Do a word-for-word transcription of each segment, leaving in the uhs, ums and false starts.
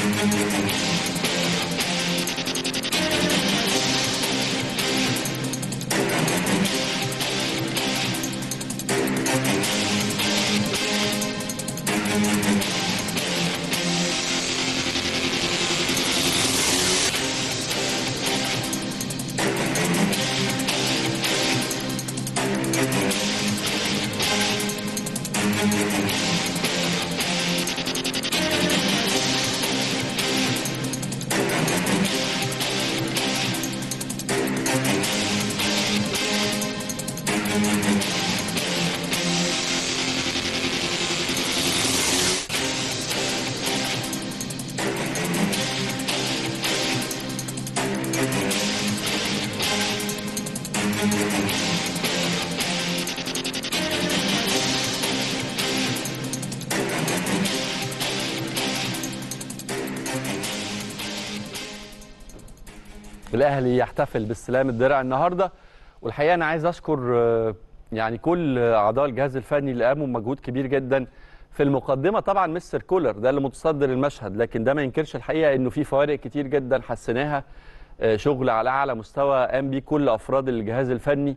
الأهلي يحتفل باستلام الدرع النهارده، والحقيقه انا عايز اشكر يعني كل اعضاء الجهاز الفني اللي قاموا بمجهود كبير جدا. في المقدمه طبعا مستر كولر ده اللي متصدر المشهد، لكن ده ما ينكرش الحقيقه انه في فوارق كتير جدا حسيناها، شغل على اعلى مستوى قام بيه كل افراد الجهاز الفني.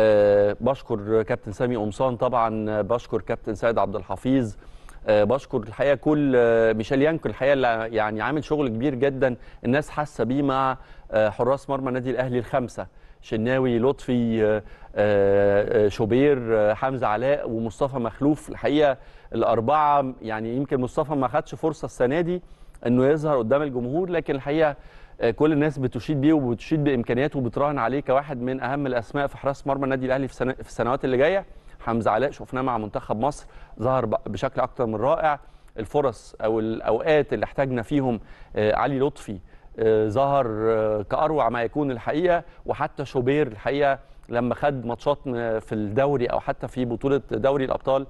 بشكر كابتن سامي قمصان، طبعا بشكر كابتن سيد عبد الحفيظ، بشكر الحقيقه كل ميشيل يانكو الحقيقه اللي يعني عامل شغل كبير جدا الناس حاسه بيه مع حراس مرمى النادي الاهلي الخمسه، شناوي، لطفي، شوبير، حمزه علاء ومصطفى مخلوف. الحقيقه الاربعه يعني يمكن مصطفى ما خدش فرصه السنه دي انه يظهر قدام الجمهور، لكن الحقيقه كل الناس بتشيد بيه وبتشيد بامكانياته وبتراهن عليه كواحد من اهم الاسماء في حراس مرمى النادي الاهلي في, سنة في السنوات اللي جايه. حمزه علاء شفناه مع منتخب مصر ظهر بشكل اكتر من رائع. الفرص او الاوقات اللي احتاجنا فيهم علي لطفي ظهر كاروع ما يكون الحقيقه، وحتى شوبير الحقيقه لما خد ماتشات في الدوري او حتى في بطوله دوري الابطال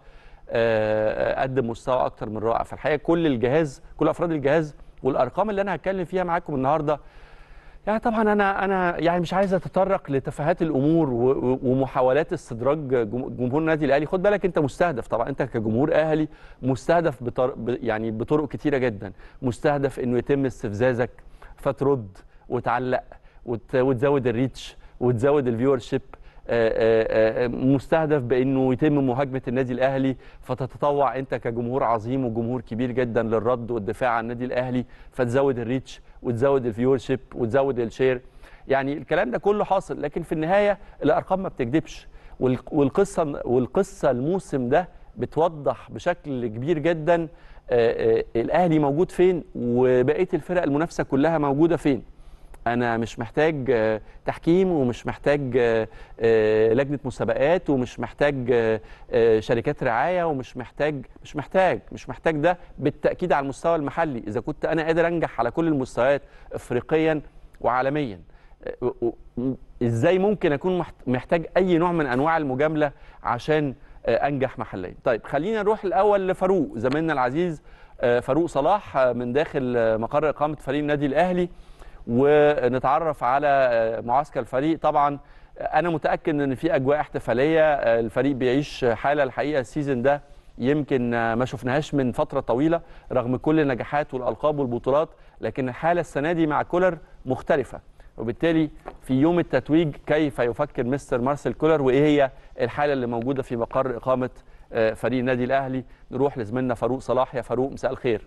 قدم مستوى اكتر من رائع. فالحقيقه كل الجهاز كل افراد الجهاز، والارقام اللي انا هتكلم فيها معاكم النهارده يعني طبعا انا انا يعني مش عايز اتطرق لتفاهات الامور ومحاولات استدراج جمهور النادي الاهلي. خد بالك انت مستهدف، طبعا انت كجمهور اهلي مستهدف بطر... يعني بطرق كتيره جدا، مستهدف انه يتم استفزازك فترد وتعلق وت... وتزود الريتش وتزود الفيور شيب، مستهدف بانه يتم مهاجمه النادي الاهلي فتتطوع انت كجمهور عظيم وجمهور كبير جدا للرد والدفاع عن النادي الاهلي فتزود الريتش وتزود الفيور شيب وتزود الشير. يعني الكلام ده كله حاصل، لكن في النهايه الارقام ما بتكذبش، والقصه والقصه الموسم ده بتوضح بشكل كبير جدا الاهلي موجود فين وبقيه الفرق المنافسه كلها موجوده فين. أنا مش محتاج تحكيم ومش محتاج لجنة مسابقات ومش محتاج شركات رعاية ومش محتاج مش محتاج مش محتاج ده بالتأكيد على المستوى المحلي. إذا كنت أنا قادر أنجح على كل المستويات إفريقيا وعالميا، إزاي ممكن أكون محتاج أي نوع من أنواع المجاملة عشان أنجح محليا؟ طيب خلينا نروح الأول لفاروق زميلنا العزيز فاروق صلاح من داخل مقر إقامة فريق النادي الأهلي، ونتعرف على معسكر الفريق. طبعا انا متاكد ان في اجواء احتفاليه، الفريق بيعيش حاله الحقيقه السيزون ده يمكن ما شفناهاش من فتره طويله رغم كل النجاحات والالقاب والبطولات، لكن الحاله السنه دي مع كولر مختلفه، وبالتالي في يوم التتويج كيف يفكر مستر مارسيل كولر وايه هي الحاله اللي موجوده في مقر اقامه فريق النادي الاهلي. نروح لزميلنا فاروق صلاح. يا فاروق مساء الخير.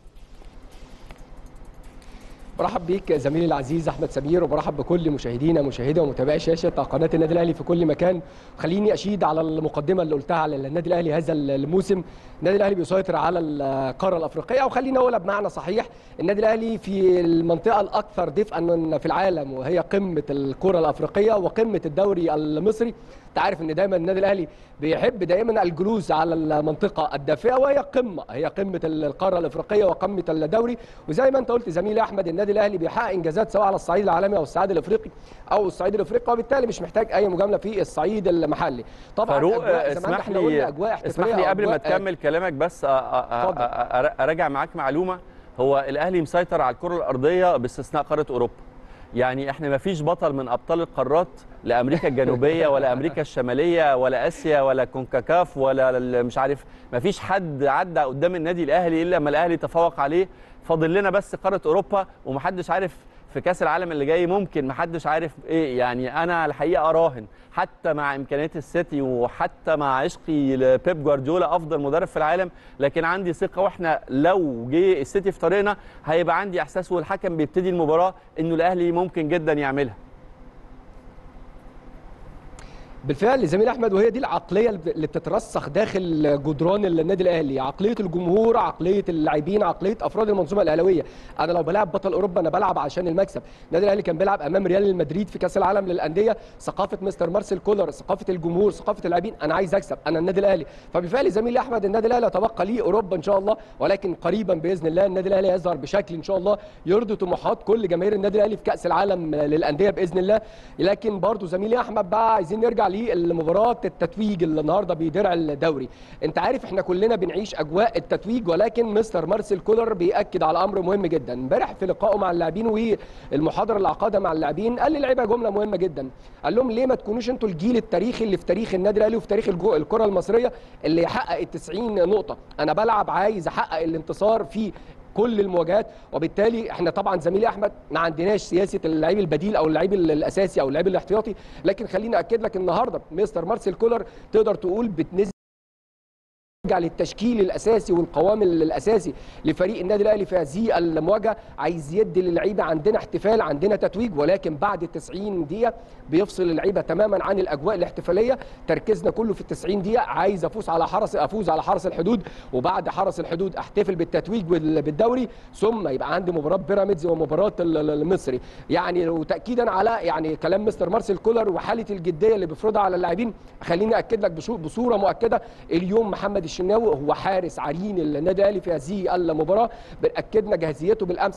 برحب بيك زميلي العزيز احمد سمير، وبرحب بكل مشاهدينا مشاهدي ومتابعي شاشه قناه النادي الاهلي في كل مكان. خليني اشيد على المقدمه اللي قلتها على النادي الاهلي هذا الموسم. النادي الاهلي بيسيطر على القاره الافريقيه، وخلينا اقولها بمعنى صحيح، النادي الاهلي في المنطقه الاكثر دفئا في العالم، وهي قمه الكره الافريقيه وقمه الدوري المصري. انت عارف ان دايما النادي الاهلي بيحب دائما الجلوس على المنطقه الدافئه، وهي قمه هي قمه القاره الافريقيه وقمه الدوري. وزي ما انت قلت زميلي احمد، النادي الاهلي بيحقق انجازات سواء على الصعيد العالمي او الصعيد الافريقي او الصعيد الافريقي، وبالتالي مش محتاج اي مجامله في الصعيد المحلي. طبعا فاروق اسمح لي اسمح لي قبل ما تكمل كلامك بس اراجع معاك معلومه. هو الاهلي مسيطر على الكره الارضيه باستثناء قاره اوروبا. يعني احنا ما فيش بطل من ابطال القارات، لا امريكا الجنوبيه ولا امريكا الشماليه ولا اسيا ولا كونكاكاف ولا مش عارف، ما فيش حد عدى قدام النادي الاهلي الا لما الاهلي تفوق عليه فاضل لنا بس قاره اوروبا، ومحدش عارف في كاس العالم اللي جاي ممكن محدش عارف ايه. يعني انا الحقيقه اراهن حتى مع امكانيات السيتي وحتى مع عشقي لبيب جوارديولا افضل مدرب في العالم، لكن عندي ثقه، واحنا لو جه السيتي في طريقنا هيبقى عندي احساس والحكم بيبتدي المباراه انه الاهلي ممكن جدا يعملها. بالفعل زميل احمد، وهي دي العقليه اللي بتترسخ داخل جدران النادي الاهلي، عقليه الجمهور، عقليه اللاعبين، عقليه افراد المنظومه الاهلاويه. انا لو بلعب بطل اوروبا انا بلعب عشان المكسب. النادي الاهلي كان بيلعب امام ريال مدريد في كاس العالم للانديه، ثقافه مستر مارسيل كولر، ثقافه الجمهور، ثقافه اللاعبين، انا عايز اكسب، انا النادي الاهلي. فبالفعل زميل احمد النادي الاهلي يتبقى ليه اوروبا ان شاء الله، ولكن قريبا باذن الله النادي الاهلي يظهر بشكل ان شاء الله يرضي طموحات كل جماهير النادي الاهلي في كاس العالم للانديه باذن الله. لكن برضو زميلي احمد بقى عايزين نرجع للمباراه التتويج اللي النهارده بدرع الدوري. انت عارف احنا كلنا بنعيش اجواء التتويج، ولكن مستر مارسيل كولر بياكد على امر مهم جدا. امبارح في لقائه مع اللاعبين والمحاضره اللي عقدها مع اللاعبين قال للعيبه جمله مهمه جدا، قال لهم ليه ما تكونوش انتوا الجيل التاريخي اللي في تاريخ النادي الاهلي وفي تاريخ الكره المصريه اللي يحقق ال تسعين نقطه. انا بلعب عايز احقق الانتصار في كل المواجهات، وبالتالي احنا طبعا زميلي احمد ما عندناش سياسه اللعيب البديل او اللعيب الاساسي او اللعيب الاحتياطي، لكن خليني اكد لك النهارده مستر مارسيل كولر تقدر تقول بتنزل يرجع للتشكيل الاساسي والقوام الاساسي لفريق النادي الاهلي في هذه المواجهه، عايز يدي للعيبه عندنا احتفال، عندنا تتويج، ولكن بعد ال تسعين دقيقه بيفصل اللعيبه تماما عن الاجواء الاحتفاليه. تركيزنا كله في ال تسعين دقيقه، عايز افوز على حرس افوز على حرس الحدود، وبعد حرس الحدود احتفل بالتتويج بالدوري، ثم يبقى عندي مباراه بيراميدز ومباراه المصري. يعني وتاكيدا على يعني كلام مستر مارسيل كولر وحاله الجديه اللي بيفرضها على اللاعبين، خليني اكد لك بصوره مؤكده اليوم محمد الشناوي هو حارس عرين النادي الاهلي في هذه المباراه، باكدنا جاهزيته بالامس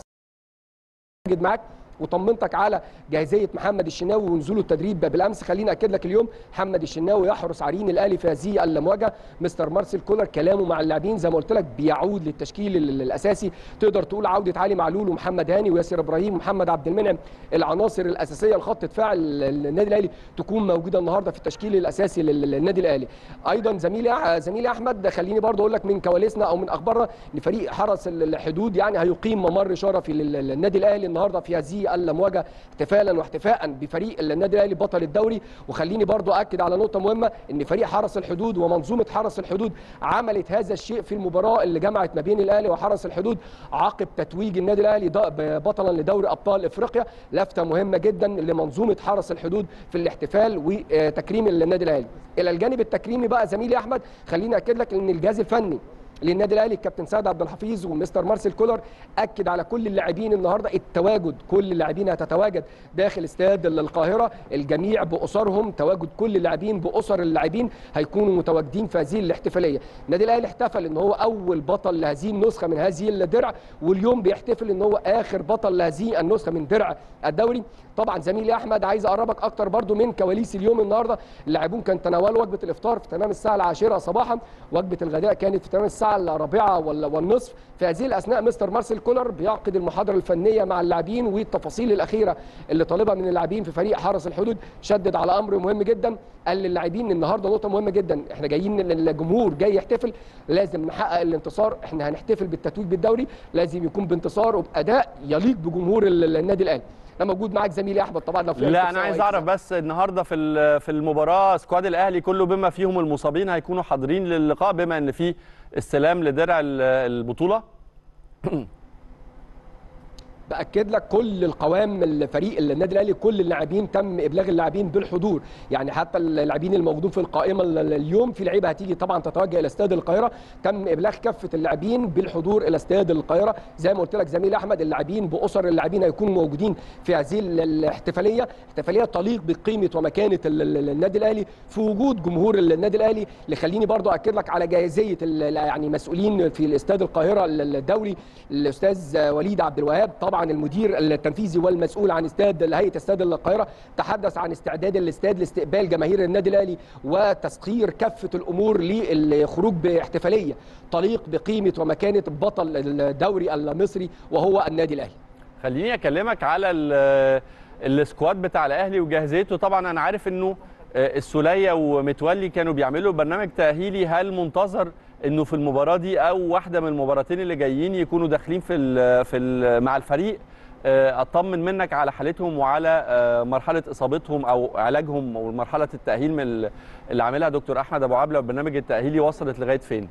معاك وطمنتك على جاهزيه محمد الشناوي ونزوله التدريب بالامس. خليني اكد لك اليوم محمد الشناوي يحرس عرين الاهلي في هذه المواجهه. مستر مارسيل كولر كلامه مع اللاعبين زي ما قلت لك بيعود للتشكيل الاساسي، تقدر تقول عوده علي معلول ومحمد هاني وياسر ابراهيم ومحمد عبد المنعم، العناصر الاساسيه لخط دفاع النادي الاهلي تكون موجوده النهارده في التشكيل الاساسي للنادي الاهلي. ايضا زميلي زميلي احمد خليني برضه اقول لك من كواليسنا او من اخبارنا ان فريق حرس الحدود يعني هيقيم ممر شرفي للنادي الاهلي النهارده في هذه المواجهه احتفالا واحتفاء بفريق النادي الاهلي بطل الدوري. وخليني برضو اكد على نقطه مهمه ان فريق حرس الحدود ومنظومه حرس الحدود عملت هذا الشيء في المباراه اللي جمعت ما بين الاهلي وحرس الحدود عقب تتويج النادي الاهلي بطلا لدوري ابطال افريقيا. لفته مهمه جدا لمنظومه حرس الحدود في الاحتفال وتكريم النادي الاهلي. الى الجانب التكريمي بقى زميلي احمد خليني اكد لك ان الجهاز الفني للنادي الاهلي الكابتن سعد عبد الحفيظ ومستر مارسيل كولر اكد على كل اللاعبين النهارده التواجد، كل اللاعبين هتتواجد داخل استاد القاهره، الجميع باسرهم، تواجد كل اللاعبين باسر اللاعبين هيكونوا متواجدين في هذه الاحتفاليه. النادي الاهلي احتفل ان هو اول بطل لهذه النسخه من هذه الدرع، واليوم بيحتفل ان هو اخر بطل لهذه النسخه من درع الدوري. طبعا زميلي احمد عايز اقربك اكتر برضو من كواليس اليوم النهارده. اللاعبون كان تناولوا وجبه الافطار في تمام الساعه العاشره صباحا، وجبه الغداء كانت في تمام الساعه الرابعه والنصف. في هذه الاثناء مستر مارسيل كولر بيعقد المحاضره الفنيه مع اللاعبين والتفاصيل الاخيره اللي طالبها من اللاعبين في فريق حرس الحدود. شدد على امر مهم جدا، قال للاعبين النهارده نقطه مهمه جدا، احنا جايين الجمهور جاي يحتفل، لازم نحقق الانتصار، احنا هنحتفل بالتتويج بالدوري لازم يكون بانتصار وباداء يليق بجمهور النادي الاهلي. انا موجود معاك زميلي احمد طبعا لو في لا انا عايز اعرف بس النهارده في في المباراه سكواد الاهلي كله بما فيهم المصابين هيكونوا حاضرين للقاء بما ان في استلام لدرع البطوله؟ باكد لك كل القوام الفريق النادي الاهلي كل اللاعبين تم ابلاغ اللاعبين بالحضور، يعني حتى اللاعبين الموجودين في القائمه اليوم في لعيبه هتيجي طبعا تتوجه الى استاد القاهره، تم ابلاغ كافه اللاعبين بالحضور الى استاد القاهره. زي ما قلت لك زميلي احمد اللاعبين باسر اللاعبين هيكونوا موجودين في هذه الاحتفاليه، احتفاليه تليق بقيمه ومكانه النادي الاهلي في وجود جمهور النادي الاهلي. اللي خليني برضو اكد لك على جاهزيه يعني مسؤولين في الاستاد القاهره الدولي، الاستاذ وليد عبد الوهاب طبعا المدير التنفيذي والمسؤول عن استاد هيئه استاد القاهره، تحدث عن استعداد الاستاد لاستقبال جماهير النادي الاهلي وتسخير كافه الامور للخروج باحتفاليه تليق بقيمه ومكانه بطل الدوري المصري وهو النادي الاهلي. خليني اكلمك على السكواد بتاع الاهلي وجاهزيته. طبعا انا عارف انه السوليه ومتولي كانوا بيعملوا برنامج تاهيلي، هل منتظر انه في المباراه دي او واحده من المباراتين اللي جايين يكونوا داخلين في ال في ال مع الفريق، اطمن منك على حالتهم وعلى مرحله اصابتهم او علاجهم ومرحله التاهيل من اللي عاملها دكتور احمد ابو عبله والبرنامج التاهيلي وصلت لغايه فين؟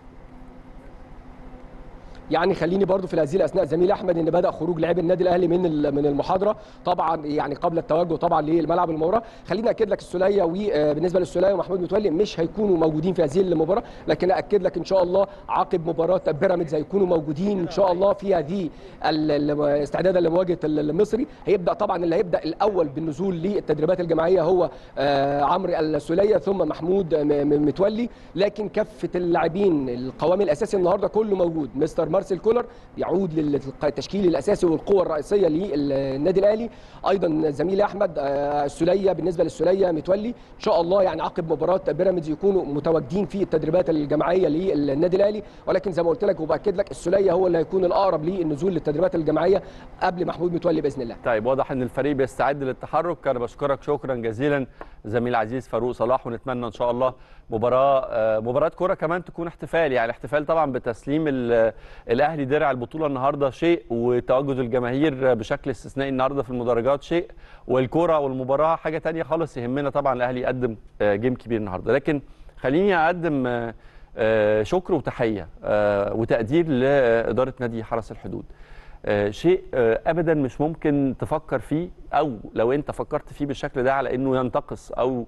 يعني خليني برضو في هذه الاثناء زميلي احمد ان بدا خروج لاعبي النادي الاهلي من من المحاضره طبعا يعني قبل التوجه طبعا للملعب المباراه. خليني اكد لك السوليه وبالنسبه للسوليه ومحمود متولي مش هيكونوا موجودين في هذه المباراه، لكن اكد لك ان شاء الله عقب مباراه بيراميدز هيكونوا موجودين ان شاء الله في هذه استعدادا لمواجهه المصري. هيبدا طبعا اللي هيبدا الاول بالنزول للتدريبات الجماعيه هو عمرو السوليه ثم محمود متولي، لكن كافه اللاعبين القوام الاساسي النهارده كله موجود. مستر مارسيل كولر يعود للتشكيل الاساسي والقوه الرئيسيه للنادي الاهلي. ايضا زميلي احمد السوليه بالنسبه للسوليه متولي ان شاء الله يعني عقب مباراه بيراميدز يكونوا متواجدين في التدريبات الجماعيه للنادي الاهلي، ولكن زي ما قلت لك وباكد لك السوليه هو اللي هيكون الاقرب للنزول للتدريبات الجماعيه قبل محمود متولي باذن الله. طيب واضح ان الفريق بيستعد للتحرك. انا بشكرك شكرا جزيلا زميل عزيز فاروق صلاح، ونتمنى ان شاء الله مباراه مباراه كره كمان تكون احتفال، يعني احتفال طبعا بتسليم الاهلي درع البطوله النهارده شيء، وتواجد الجماهير بشكل استثنائي النهارده في المدرجات شيء، والكره والمباراه حاجه ثانيه خالص. يهمنا طبعا الاهلي يقدم جيم كبير النهارده، لكن خليني اقدم شكر وتحيه وتقدير لاداره نادي حرس الحدود. شيء ابدا مش ممكن تفكر فيه، او لو انت فكرت فيه بالشكل ده على انه ينتقص او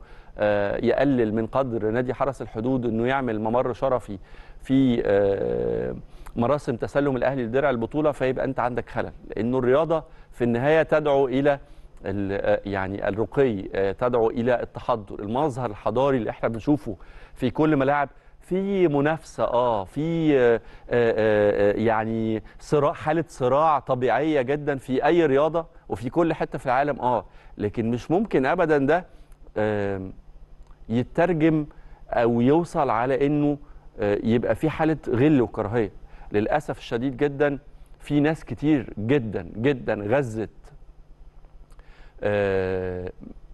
يقلل من قدر نادي حرس الحدود انه يعمل ممر شرفي في مراسم تسلم الاهلي لدرع البطوله، فيبقى انت عندك خلل، لانه الرياضه في النهايه تدعو الى يعني الرقي، تدعو الى التحضر. المظهر الحضاري اللي احنا بنشوفه في كل ملاعب في منافسه اه في آه آه يعني صراع، حاله صراع طبيعيه جدا في اي رياضه وفي كل حته في العالم اه لكن مش ممكن ابدا ده آه يترجم او يوصل على انه آه يبقى في حاله غل وكراهيه. للاسف الشديد جدا في ناس كتير جدا جدا غزت آه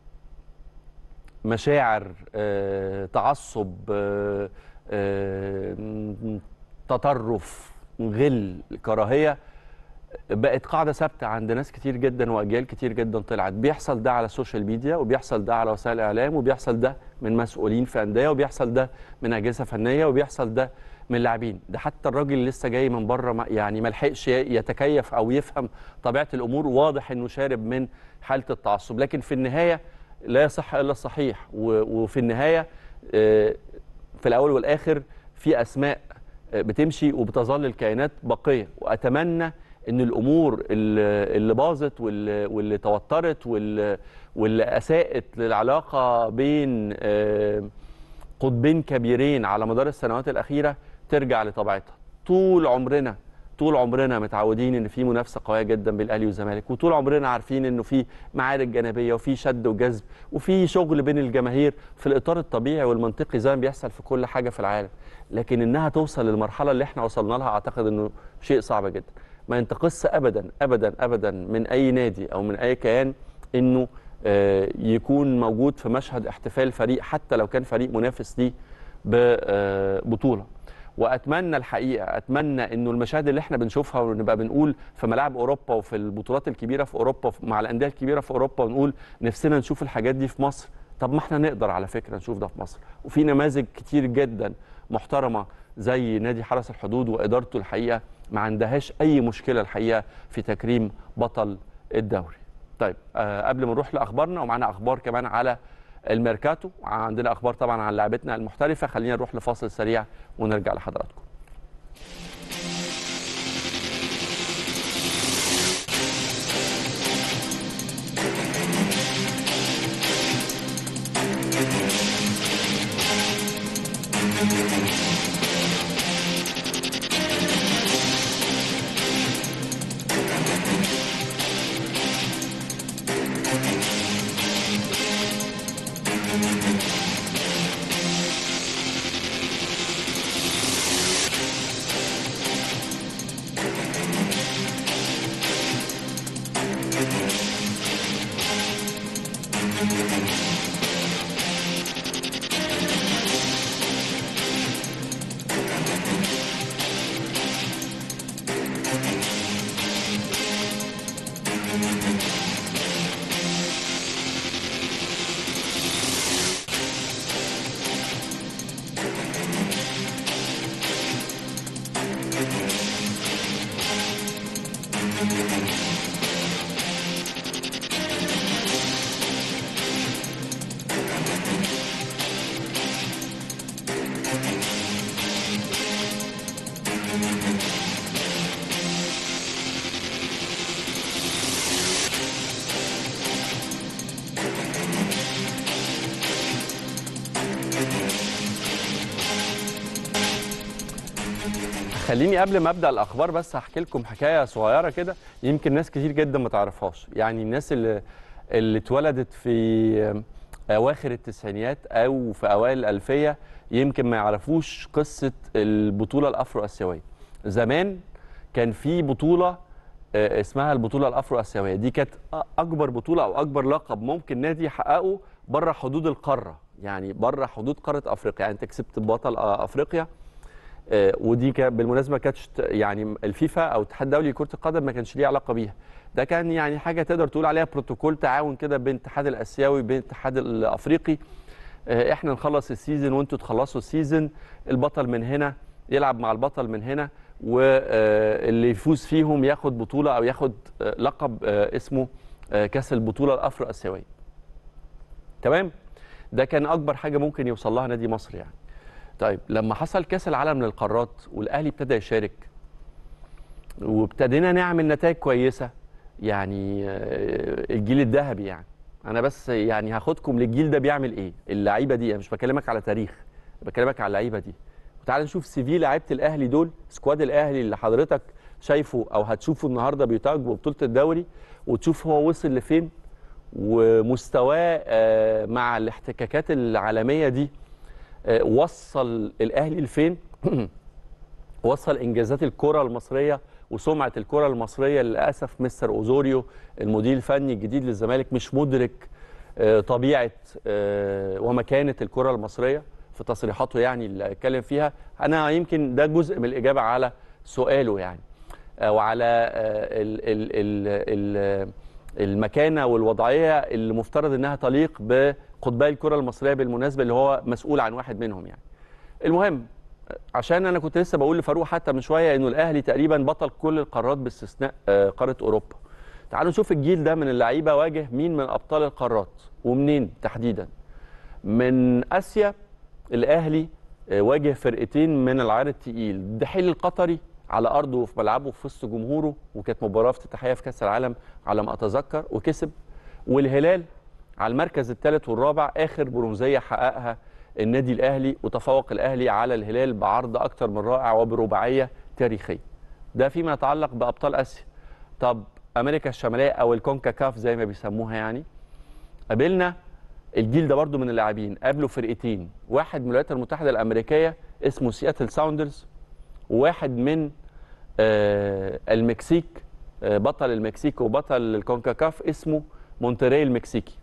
مشاعر آه تعصب آه آه، تطرف، غل، كراهيه، بقت قاعده ثابته عند ناس كتير جدا واجيال كتير جدا طلعت. بيحصل ده على السوشيال ميديا، وبيحصل ده على وسائل الاعلام، وبيحصل ده من مسؤولين في انديه، وبيحصل ده من اجهزه فنيه، وبيحصل ده من لاعبين. ده حتى الراجل اللي لسه جاي من بره يعني ما لحقش يتكيف او يفهم طبيعه الامور، واضح انه شارب من حاله التعصب. لكن في النهايه لا يصح الا الصحيح، وفي النهايه في الاول والاخر في اسماء بتمشي وبتظل الكيانات باقيه. واتمنى ان الامور اللي باظت واللي, واللي توترت واللي, واللي اساءت للعلاقه بين قطبين كبيرين على مدار السنوات الاخيره ترجع لطبيعتها. طول عمرنا طول عمرنا متعودين ان في منافسه قويه جدا بين الاهلي والزمالك، وطول عمرنا عارفين انه في معارك جانبيه وفي شد وجذب وفي شغل بين الجماهير في الاطار الطبيعي والمنطقي زي ما بيحصل في كل حاجه في العالم. لكن انها توصل للمرحله اللي احنا وصلنا لها اعتقد انه شيء صعب جدا. ما ينتقصش ابدا ابدا ابدا من اي نادي او من اي كيان انه يكون موجود في مشهد احتفال فريق حتى لو كان فريق منافس ليه ببطوله. واتمنى الحقيقه اتمنى انه المشاهد اللي احنا بنشوفها ونبقى بنقول في ملاعب اوروبا وفي البطولات الكبيره في اوروبا مع الانديه الكبيره في اوروبا، ونقول نفسنا نشوف الحاجات دي في مصر. طب ما احنا نقدر على فكره نشوف ده في مصر، وفي نماذج كتير جدا محترمه زي نادي حرس الحدود وادارته الحقيقه ما عندهاش اي مشكله الحقيقه في تكريم بطل الدوري. طيب آه قبل ما نروح لاخبارنا، ومعانا اخبار كمان على الميركاتو، عندنا اخبار طبعا عن لاعبتنا المحترفه. خلينا نروح لفاصل سريع ونرجع لحضراتكم. خليني قبل ما ابدا الاخبار بس هحكي لكم حكايه صغيره كده، يمكن ناس كتير جدا ما تعرفهاش. يعني الناس اللي اللي اتولدت في اواخر التسعينيات او في اوائل الالفيه يمكن ما يعرفوش قصه البطوله الافرو اسيويه. زمان كان في بطوله اسمها البطوله الافرو اسيويه، دي كانت اكبر بطوله او اكبر لقب ممكن نادي يحققه بره حدود القاره، يعني بره حدود قاره افريقيا. يعني انت كسبت بطل افريقيا، ودي بالمناسبه ما كانتش يعني الفيفا او الاتحاد الدولي لكره القدم ما كانش ليه علاقه بيها. ده كان يعني حاجه تقدر تقول عليها بروتوكول تعاون كده بين الاتحاد الاسيوي وبين الاتحاد الافريقي. احنا نخلص السيزون وانتوا تخلصوا السيزون، البطل من هنا يلعب مع البطل من هنا، واللي يفوز فيهم ياخد بطوله او ياخد لقب اسمه كاس البطوله الافرو اسيويه. تمام؟ ده كان اكبر حاجه ممكن يوصل لها نادي مصر يعني. طيب لما حصل كاس العالم للقارات والاهلي ابتدى يشارك وابتدينا نعمل نتائج كويسه، يعني الجيل الذهبي، يعني انا بس يعني هاخدكم للجيل ده بيعمل ايه. اللعيبه دي، انا مش بكلمك على تاريخ، بكلمك على اللعيبه دي. وتعال نشوف سي في لعيبه الاهلي دول، سكواد الاهلي اللي حضرتك شايفه او هتشوفه النهارده بيتاج ببطوله الدوري، وتشوف هو وصل لفين ومستواه مع الاحتكاكات العالميه دي وصل الاهلي لفين. وصل انجازات الكره المصريه وسمعه الكره المصريه. للاسف مستر اوزوريو المدير الفني الجديد للزمالك مش مدرك طبيعه ومكانه الكره المصريه في تصريحاته يعني اللي اتكلم فيها. انا يمكن ده جزء من الاجابه على سؤاله يعني، وعلى ال ال ال المكانه والوضعيه اللي مفترض انها تليق بقطبي الكره المصريه بالمناسبه، اللي هو مسؤول عن واحد منهم يعني. المهم، عشان انا كنت لسه بقول لفاروق حتى من شويه انه الاهلي تقريبا بطل كل القارات باستثناء قاره اوروبا. تعالوا نشوف الجيل ده من اللعيبه واجه مين من ابطال القارات ومنين تحديدا. من اسيا الاهلي واجه فرقتين من العيار الثقيل، الدحيل القطري على ارضه وفي ملعبه في وسط جمهوره، وكانت مباراه افتتاحيه في كاس العالم على ما اتذكر وكسب، والهلال على المركز الثالث والرابع، اخر برونزيه حققها النادي الاهلي، وتفوق الاهلي على الهلال بعرض اكتر من رائع وبرباعيه تاريخيه. ده فيما يتعلق بابطال اسيا. طب امريكا الشماليه او الكونكاكاف زي ما بيسموها يعني، قابلنا الجيل ده برضو من اللاعبين، قابلوا فرقتين، واحد من الولايات المتحده الامريكيه اسمه سياتل ساوندرز، وواحد من آه المكسيك، آه بطل المكسيك وبطل الكونكاكاف اسمه مونتري المكسيكي.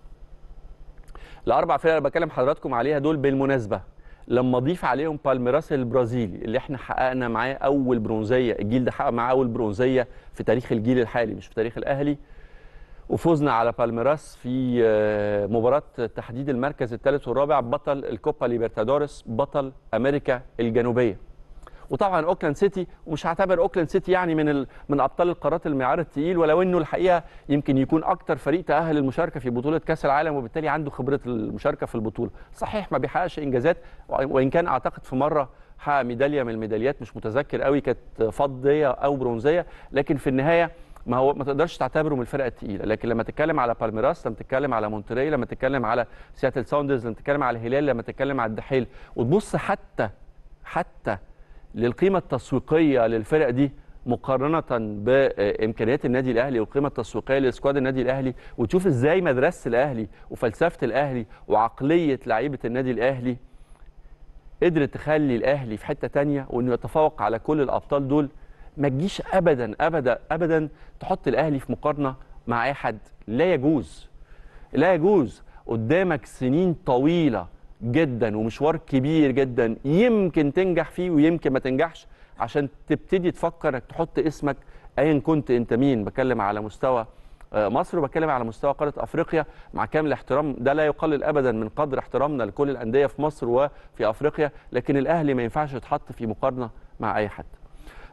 الاربع فرق اللي بكلم حضراتكم عليها دول بالمناسبه لما اضيف عليهم بالميراس البرازيلي اللي احنا حققنا معاه اول برونزيه، الجيل ده حقق معاه اول برونزيه في تاريخ الجيل الحالي مش في تاريخ الاهلي، وفوزنا على بالميراس في مباراه تحديد المركز الثالث والرابع، بطل الكوبا ليبرتادوريس، بطل امريكا الجنوبيه. وطبعا اوكلاند سيتي، ومش هعتبر اوكلاند سيتي يعني من ال... من ابطال القارات المعيار الثقيل، ولو انه الحقيقه يمكن يكون اكتر فريق تاهل للمشاركه في بطوله كاس العالم وبالتالي عنده خبره المشاركه في البطوله. صحيح ما بيحققش انجازات، وان كان اعتقد في مره حقق ميداليه من الميداليات، مش متذكر قوي كانت فضيه او برونزيه، لكن في النهايه ما هو ما تقدرش تعتبره من الفرق الثقيله. لكن لما تتكلم على بالميراس، لما تتكلم على مونتري، لما تتكلم على سياتل ساوندرز، لما تتكلم على الهلال، لما تتكلم على الدحيل، وتبص حتى حتى للقيمه التسويقيه للفرق دي مقارنه بامكانيات النادي الاهلي والقيمه التسويقيه لسكواد النادي الاهلي، وتشوف ازاي مدرسه الاهلي وفلسفه الاهلي وعقليه لعيبه النادي الاهلي قدرت تخلي الاهلي في حته ثانيه وانه يتفوق على كل الابطال دول. ما تجيش ابدا ابدا ابدا تحط الاهلي في مقارنه مع اي حد، لا يجوز لا يجوز. قدامك سنين طويله جدا ومشوار كبير جدا، يمكن تنجح فيه ويمكن ما تنجحش، عشان تبتدي تفكر انك تحط اسمك ايا كنت انت مين. بكلم على مستوى مصر وبكلم على مستوى قاره افريقيا، مع كامل الاحترام، ده لا يقلل ابدا من قدر احترامنا لكل الانديه في مصر وفي افريقيا، لكن الاهلي ما ينفعش يتحط في مقارنه مع اي حد.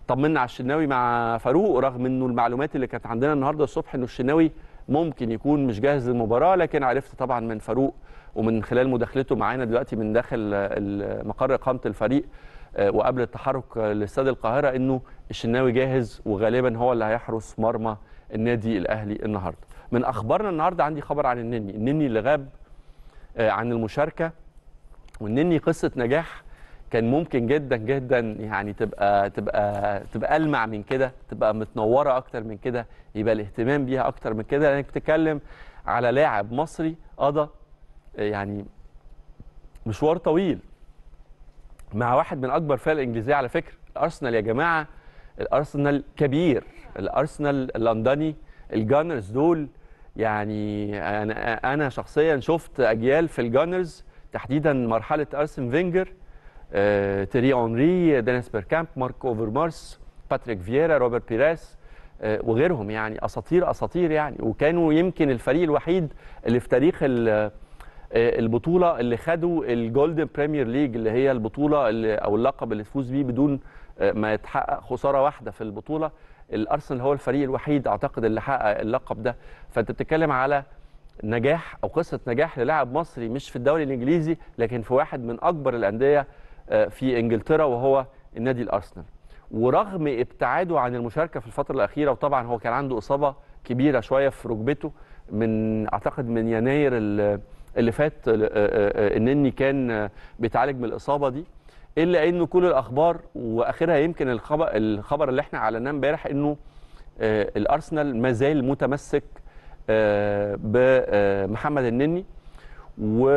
طمنا على الشناوي مع فاروق، رغم انه المعلومات اللي كانت عندنا النهارده الصبح انه الشناوي ممكن يكون مش جاهز للمباراه، لكن عرفت طبعا من فاروق ومن خلال مداخلته معانا دلوقتي من داخل مقر اقامه الفريق وقبل التحرك لاستاد القاهره انه الشناوي جاهز وغالبا هو اللي هيحرس مرمى النادي الاهلي النهارده. من اخبارنا النهارده عندي خبر عن النني، النني اللي غاب عن المشاركه، والنني قصه نجاح كان ممكن جدا جدا يعني تبقى تبقى تبقى ألمع من كده، تبقى متنوره اكتر من كده، يبقى الاهتمام بيها اكتر من كده، لانك بتتكلم على لاعب مصري قضى يعني مشوار طويل مع واحد من اكبر فرق الانجليزيه على فكره، الارسنال يا جماعه، الارسنال كبير، الارسنال اللندني، الجانرز دول يعني انا انا شخصيا شفت اجيال في الجانرز تحديدا مرحله ارسن فينجر، آه، تيري اونري، دينيس بيركامب، مارك اوفرمارس، باتريك فييرا، روبرت بيريس، آه، وغيرهم، يعني اساطير اساطير يعني، وكانوا يمكن الفريق الوحيد اللي في تاريخ البطوله اللي خدوا الجولدن بريمير ليج، اللي هي البطوله اللي او اللقب اللي تفوز بيه بدون ما يتحقق خساره واحده في البطوله. الارسنال هو الفريق الوحيد اعتقد اللي حقق اللقب ده. فانت بتتكلم على نجاح او قصه نجاح للاعب مصري مش في الدوري الانجليزي، لكن في واحد من اكبر الانديه في انجلترا وهو النادي الارسنال. ورغم ابتعاده عن المشاركه في الفتره الاخيره، وطبعا هو كان عنده اصابه كبيره شويه في ركبته من اعتقد من يناير اللي فات، النني كان بيتعالج من الاصابه دي، الا انه كل الاخبار واخرها يمكن الخبر الخبر اللي احنا اعلناه امبارح انه الارسنال ما زال متمسك بمحمد النني، و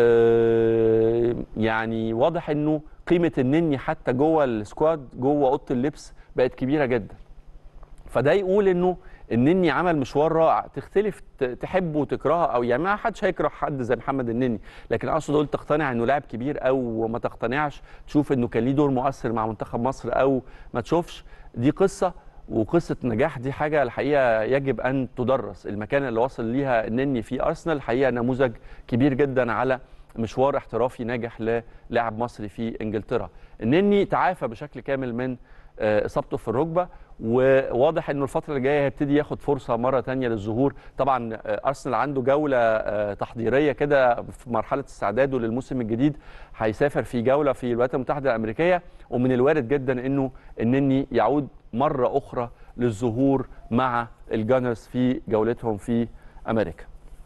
يعني واضح انه قيمه النني حتى جوه السكواد جوه اوضه اللبس بقت كبيره جدا. فده يقول انه النني عمل مشوار رائع، تختلف تحبه وتكرهه، او يعني ما حدش هيكره حد زي محمد النني، لكن اقصد اقول تقتنع انه لاعب كبير او ما تقتنعش، تشوف انه كان ليه دور مؤثر مع منتخب مصر او ما تشوفش، دي قصه، وقصه نجاح دي حاجه الحقيقه يجب ان تدرس. المكان اللي وصل ليها النني في ارسنال الحقيقه نموذج كبير جدا على مشوار احترافي ناجح للاعب مصري في انجلترا. النني تعافى بشكل كامل من اصابته في الركبه، وواضح انه الفتره اللي جايه هيبتدي ياخد فرصه مره ثانيه للظهور. طبعا ارسنال عنده جوله تحضيريه كده في مرحله استعداده للموسم الجديد، هيسافر في جوله في الولايات المتحده الامريكيه، ومن الوارد جدا انه النني يعود مره اخرى للظهور مع الجانرز في جولتهم في امريكا.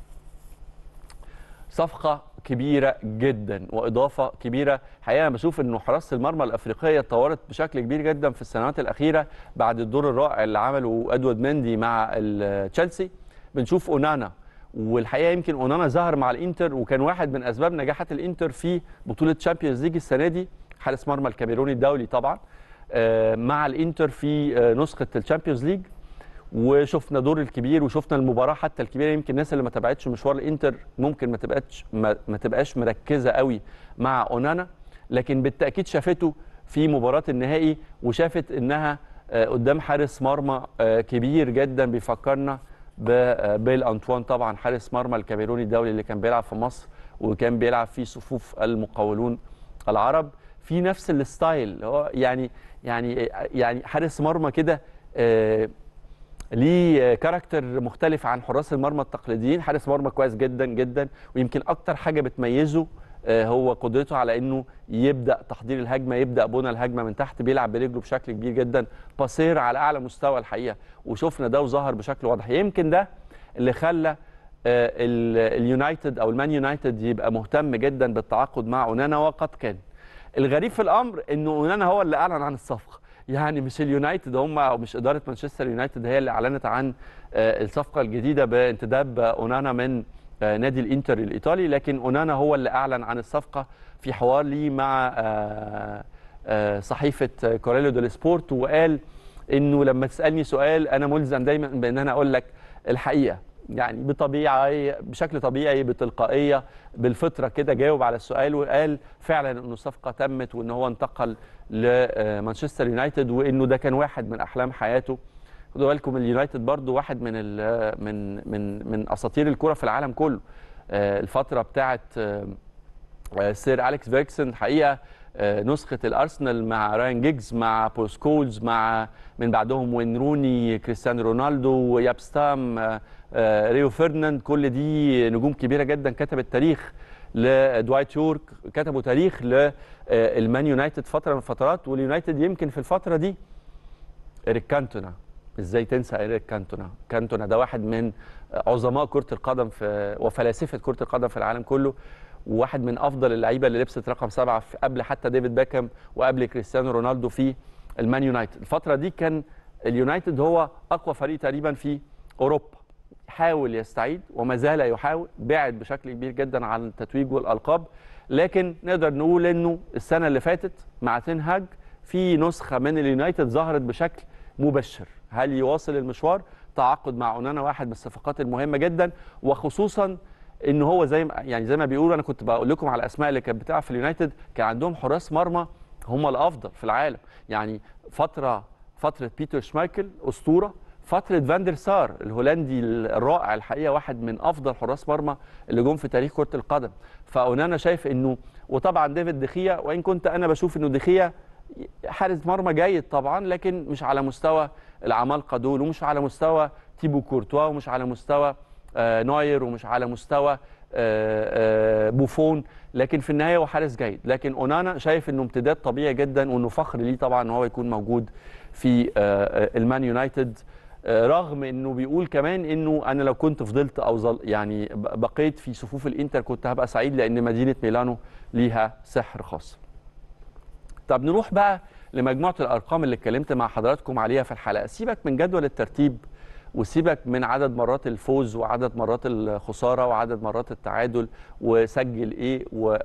صفقه كبيره جدا واضافه كبيره، حقيقه انا بشوف انه حراسه المرمى الافريقيه اتطورت بشكل كبير جدا في السنوات الاخيره بعد الدور الرائع اللي عمله ادوارد مندي مع تشيلسي. بنشوف اونانا، والحقيقه يمكن اونانا ظهر مع الانتر وكان واحد من اسباب نجاحات الانتر في بطوله تشامبيونز ليج السنه دي، حارس مرمى الكاميروني الدولي طبعا مع الانتر في نسخه الشامبيونز ليج، وشفنا دور الكبير وشفنا المباراه حتى الكبيره. يمكن الناس اللي ما تابعتش مشوار الانتر ممكن ما تبقاش ما, ما تبقاش مركزه قوي مع اونانا، لكن بالتاكيد شافته في مباراه النهائي، وشافت انها قدام حارس مرمى كبير جدا بيفكرنا ببيل انطوان، طبعا حارس مرمى الكاميروني الدولي اللي كان بيلعب في مصر وكان بيلعب في صفوف المقاولون العرب، في نفس الستايل، هو يعني يعني يعني حارس مرمى كده ليه كاركتر مختلف عن حراس المرمى التقليديين، حارس مرمى كويس جدا جدا، ويمكن اكتر حاجه بتميزه هو قدرته على انه يبدا تحضير الهجمه، يبدا بنى الهجمه من تحت، بيلعب برجله بشكل كبير جدا، باسير على اعلى مستوى الحقيقه، وشفنا ده وظهر بشكل واضح. يمكن ده اللي خلى اليونايتد او المان يونايتد يبقى مهتم جدا بالتعاقد مع اونانا، وقد كان. الغريب في الامر انه اونانا هو اللي اعلن عن الصفقه، يعني مش اليونايتد هم او مش اداره مانشستر يونايتد هي اللي اعلنت عن الصفقه الجديده بانتداب اونانا من نادي الانتر الايطالي، لكن اونانا هو اللي اعلن عن الصفقه في حوار لي مع صحيفه كوريلو ديل سبورت، وقال انه لما تسالني سؤال انا ملزم دايما بان انا اقول لك الحقيقه، يعني بطبيعي بشكل طبيعي بتلقائيه بالفطره كده جاوب على السؤال، وقال فعلا انه الصفقه تمت وان هو انتقل لمانشستر يونايتد، وانه ده كان واحد من احلام حياته. خدوا بالكم اليونايتد برضو واحد من من من من اساطير الكره في العالم كله. الفتره بتاعه سير أليكس فيركسون حقيقه نسخه الارسنال مع راين جيجز مع بول سكولز مع من بعدهم وين روني كريستيانو رونالدو يابستام ريو فيرديناند، كل دي نجوم كبيره جدا كتبت تاريخ لدوايت يورك، كتبوا تاريخ للمان يونايتد فتره من الفترات. واليونايتد يمكن في الفتره دي إريك كانتونا، ازاي تنسى إريك كانتونا؟ كانتونا ده واحد من عظماء كره القدم في وفلاسفه كره القدم في العالم كله، وواحد من افضل اللعيبه اللي لبست رقم سبعه في قبل حتى ديفيد باكام وقبل كريستيانو رونالدو في المان يونايتد. الفتره دي كان اليونايتد هو اقوى فريق تقريبا في اوروبا، حاول يستعيد وما زال يحاول، بعد بشكل كبير جدا عن التتويج والالقاب، لكن نقدر نقول انه السنه اللي فاتت مع تين هاج في نسخه من اليونايتد ظهرت بشكل مبشر. هل يواصل المشوار؟ تعاقد مع اونانا واحد من الصفقات المهمه جدا، وخصوصا ان هو زي ما يعني زي ما بيقولوا، انا كنت بقول لكم على الاسماء اللي كانت بتلعب في اليونايتد، كان عندهم حراس مرمى هم الافضل في العالم. يعني فتره فتره بيتر شمايكل اسطوره، فتره فاندر سار الهولندي الرائع الحقيقه، واحد من افضل حراس مرمى اللي جم في تاريخ كره القدم. فاونانا شايف انه، وطبعا ديفيد دخيا، وان كنت انا بشوف انه دخيا حارس مرمى جيد طبعا، لكن مش على مستوى العمالقه دول، ومش على مستوى تيبو كورتوا، ومش على مستوى آه نوير، ومش على مستوى آه آه بوفون، لكن في النهايه هو حارس جيد. لكن اونانا شايف انه امتداد طبيعي جدا، وانه فخر ليه طبعا ان هو يكون موجود في آه المان يونايتد، آه رغم انه بيقول كمان انه انا لو كنت فضلت او ظل يعني بقيت في صفوف الانتر كنت هبقى سعيد، لان مدينه ميلانو ليها سحر خاص. طب نروح بقى لمجموعه الارقام اللي اتكلمت مع حضراتكم عليها في الحلقه. سيبك من جدول الترتيب، وسيبك من عدد مرات الفوز وعدد مرات الخساره وعدد مرات التعادل وسجل ايه و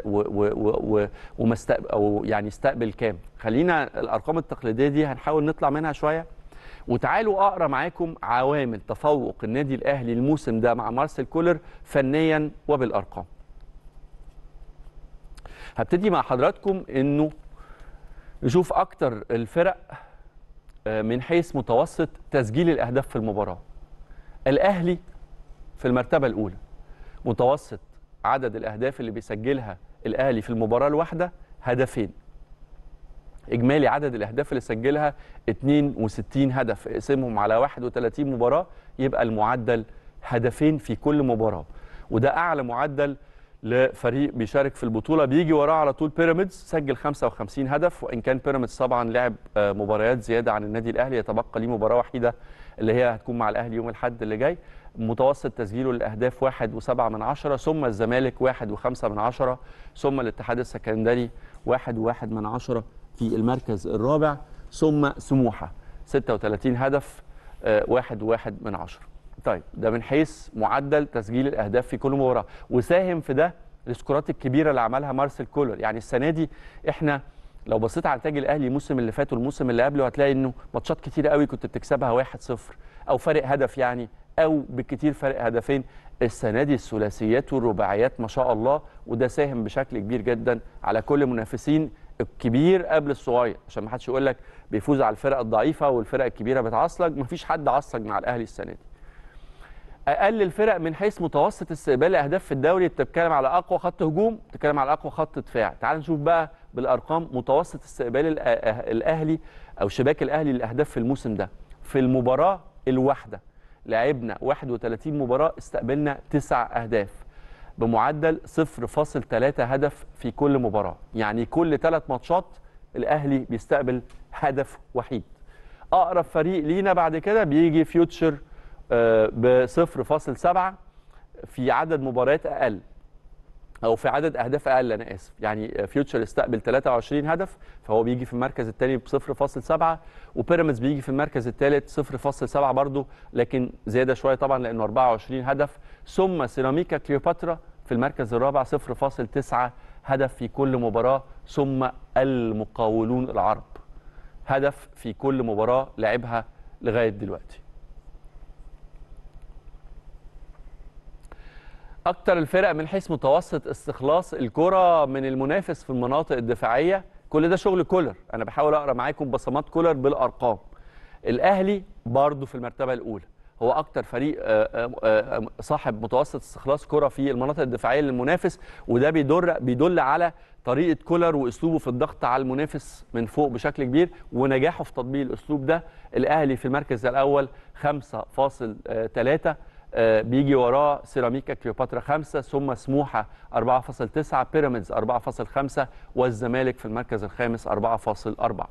و و او يعني استقبل كام. خلينا الارقام التقليديه دي هنحاول نطلع منها شويه، وتعالوا اقرا معاكم عوامل تفوق النادي الاهلي الموسم ده مع مارسيل كولر فنيا وبالارقام. هبتدي مع حضراتكم انه نشوف اكتر الفرق من حيث متوسط تسجيل الاهداف في المباراه. الاهلي في المرتبه الاولى، متوسط عدد الاهداف اللي بيسجلها الاهلي في المباراه الواحده هدفين. اجمالي عدد الاهداف اللي سجلها اثنين وستين هدف، اقسمهم على واحد وثلاثين مباراه يبقى المعدل هدفين في كل مباراه، وده اعلى معدل لفريق بيشارك في البطوله. بيجي وراه على طول بيراميدز سجل خمسة وخمسين هدف، وان كان بيراميدز طبعا لعب مباريات زياده عن النادي الاهلي، يتبقى ليه مباراه وحيده اللي هي هتكون مع الاهلي يوم الاحد اللي جاي. متوسط تسجيله للاهداف واحد وسبعة من عشرة، ثم الزمالك واحد وخمسة من عشرة، ثم الاتحاد السكندري واحد وواحد من عشرة في المركز الرابع، ثم سموحه ستة وثلاثين هدف واحد وواحد من عشرة. طيب ده من حيث معدل تسجيل الاهداف في كل مباراه، وساهم في ده السكورات الكبيره اللي عملها مارسيل كولر. يعني السنه دي احنا لو بصيت على نتائج الاهلي الموسم اللي فات والموسم اللي قبله هتلاقي انه ماتشات كتيره قوي كنت بتكسبها واحد صفر او فرق هدف يعني، او بالكتير فرق هدفين. السنه دي الثلاثيات والرباعيات ما شاء الله، وده ساهم بشكل كبير جدا على كل المنافسين، الكبير قبل الصغير، عشان ما حدش يقول لك بيفوز على الفرق الضعيفه والفرق الكبيره بتعصلج. ما فيش حد عصلج مع الاهلي السنه دي. اقل الفرق من حيث متوسط استقبال الاهداف في الدوري، بتتكلم على اقوى خط هجوم، بتتكلم على اقوى خط دفاع. تعال نشوف بقى بالارقام متوسط استقبال الاهلي او شباك الاهلي للاهداف في الموسم ده. في المباراه الواحده لعبنا واحد وثلاثين مباراه، استقبلنا تسع اهداف بمعدل صفر فاصل ثلاثة هدف في كل مباراه. يعني كل ثلاث ماتشات الاهلي بيستقبل هدف وحيد. اقرب فريق لينا بعد كده بيجي فيوتشر ب صفر فاصل سبعة في عدد مباريات اقل، او في عدد اهداف اقل، انا اسف. يعني فيوتشر استقبل ثلاثة وعشرين هدف، فهو بيجي في المركز الثاني ب صفر فاصل سبعة، وبيراميدز بيجي في المركز الثالث صفر فاصل سبعة برضه، لكن زياده شويه طبعا لانه أربعة وعشرين هدف. ثم سيراميكا كليوباترا في المركز الرابع صفر فاصل تسعة هدف في كل مباراه. ثم المقاولون العرب هدف في كل مباراه لعبها لغايه دلوقتي. أكتر الفرق من حيث متوسط استخلاص الكرة من المنافس في المناطق الدفاعية، كل ده شغل كولر، أنا بحاول أقرأ معاكم بصمات كولر بالأرقام. الأهلي برضه في المرتبة الأولى، هو اكتر فريق صاحب متوسط استخلاص كره في المناطق الدفاعيه للمنافس، وده بيدل بيدل على طريقه كولر واسلوبه في الضغط على المنافس من فوق بشكل كبير ونجاحه في تطبيق الاسلوب ده. الاهلي في المركز الاول خمسة فاصل ثلاثة، بيجي وراه سيراميكا كليوباترا خمسة، ثم سموحه أربعة فاصل تسعة، بيراميدز أربعة فاصل خمسة، والزمالك في المركز الخامس أربعة فاصل أربعة.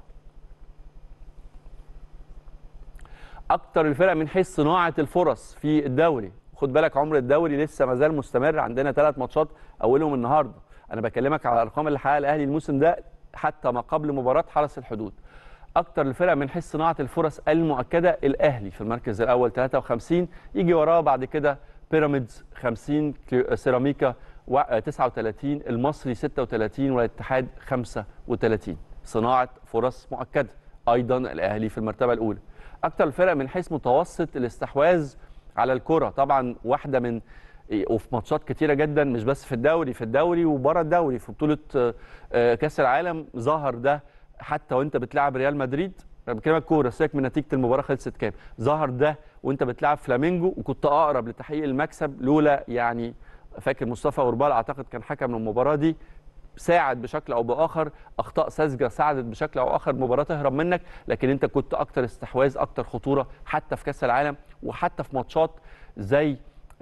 اكتر الفرق من حيث صناعه الفرص في الدوري، خد بالك عمر الدوري لسه ما زال مستمر، عندنا ثلاث ماتشات اولهم النهارده. انا بكلمك على الارقام اللي حققها الاهلي الموسم ده حتى ما قبل مباراه حرس الحدود. اكتر الفرق من حيث صناعه الفرص المؤكده الاهلي في المركز الاول ثلاثة وخمسين، يجي وراه بعد كده بيراميدز خمسين، سيراميكا تسعة وثلاثين، المصري ستة وثلاثين، والاتحاد خمسة وثلاثين. صناعه فرص مؤكده. ايضا الاهلي في المرتبه الاولى. اكتر الفرق من حيث متوسط الاستحواذ على الكره، طبعا واحده من وفي ماتشات كتيره جدا، مش بس في الدوري في الدوري وبره الدوري، في بطوله كاس العالم ظهر ده حتى وانت بتلعب ريال مدريد. انا بكلمك كوره، سيبك من نتيجه المباراه خلصت كام، ظهر ده وانت بتلعب فلامينجو وكنت اقرب لتحقيق المكسب لولا يعني فاكر مصطفى غربال اعتقد كان حكم المباراه دي، ساعد بشكل او باخر، اخطاء ساذجه ساعدت بشكل او اخر المباراه تهرب منك، لكن انت كنت اكتر استحواذ اكتر خطوره حتى في كاس العالم، وحتى في ماتشات زي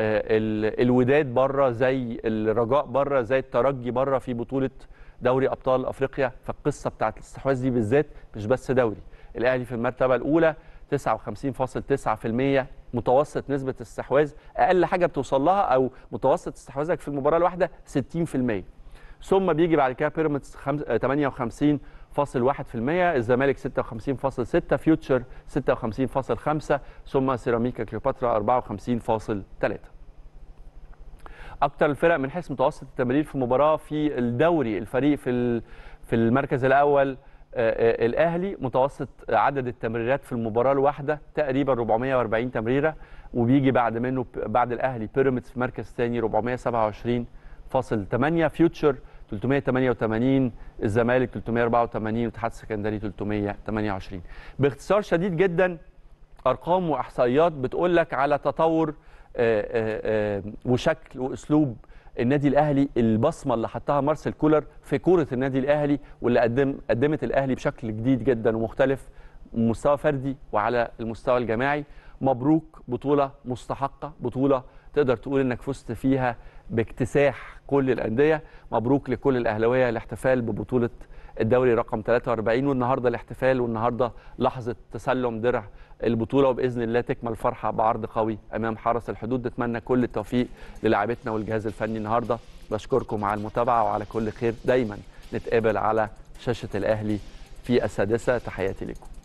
الوداد بره، زي الرجاء بره، زي الترجي بره في بطوله دوري ابطال افريقيا. فالقصه بتاعت الاستحواذ دي بالذات مش بس دوري. الاهلي في المرتبه الاولى تسعة وخمسين فاصل تسعة بالمية متوسط نسبه استحواذ، اقل حاجه بتوصل لها او متوسط استحواذك في المباراه الواحده ستين بالمية. ثم بيجي بعد كده بيراميدز ثمانية وخمسين فاصل واحد بالمية، الزمالك ستة وخمسين فاصل ستة، فيوتشر ستة وخمسين فاصل خمسة، ثم سيراميكا كليوباترا أربعة وخمسين فاصل ثلاثة. اكتر الفرق من حيث متوسط التمرير في المباراه في الدوري، الفريق في في المركز الاول الاهلي متوسط عدد التمريرات في المباراه الواحده تقريبا أربعمية وأربعين تمريره، وبيجي بعد منه بعد الاهلي بيراميدز في مركز ثاني أربعمية وسبعة وعشرين فاصل ثمانية، فيوتشر ثلاثمية وثمانية وثمانين، الزمالك ثلاثمية وأربعة وثمانين، والاتحاد السكندري ثلاثمية وثمانية وعشرين. باختصار شديد جدا ارقام واحصائيات بتقول لك على تطور وشكل واسلوب النادي الاهلي، البصمه اللي حطها مارسيل كولر في كوره النادي الاهلي، واللي قدم قدمت الاهلي بشكل جديد جدا ومختلف مستوى فردي وعلى المستوى الجماعي. مبروك، بطوله مستحقه، بطوله تقدر تقول انك فزت فيها باكتساح كل الانديه. مبروك لكل الاهلاويه الاحتفال ببطوله الدوري رقم ثلاثة وأربعين، والنهارده الاحتفال، والنهارده لحظه تسلم درع البطوله، وباذن الله تكمل الفرحه بعرض قوي امام حرس الحدود. نتمنى كل التوفيق للاعبتنا والجهاز الفني النهارده. بشكركم على المتابعه وعلى كل خير، دايما نتقابل على شاشه الاهلي في السادسه. تحياتي لكم.